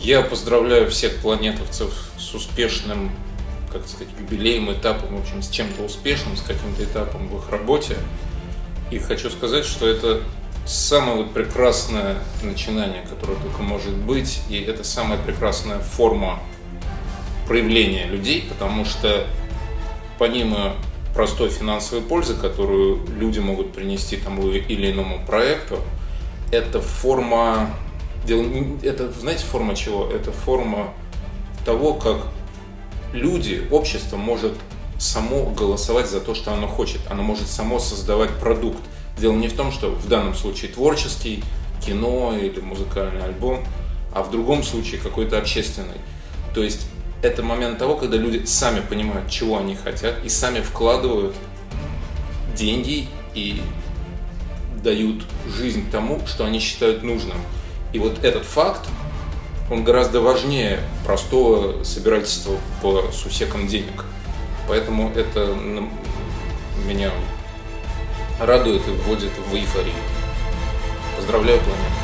Я поздравляю всех планетовцев с успешным, как сказать, юбилеем, этапом, в общем, с чем-то успешным, с каким-то этапом в их работе. И хочу сказать, что это самое прекрасное начинание, которое только может быть, и это самая прекрасная форма проявления людей, потому что помимо простой финансовой пользы, которую люди могут принести тому или иному проекту, это форма, это, знаете, форма чего? Это форма того, как люди, общество может само голосовать за то, что оно хочет. Оно может само создавать продукт. Дело не в том, что в данном случае творческий, кино или музыкальный альбом, а в другом случае какой-то общественный. То есть это момент того, когда люди сами понимают, чего они хотят, и сами вкладывают деньги и дают жизнь тому, что они считают нужным. И вот этот факт, он гораздо важнее простого собирательства по сусекам денег. Поэтому это меня радует и вводит в эйфорию. Поздравляю, планету!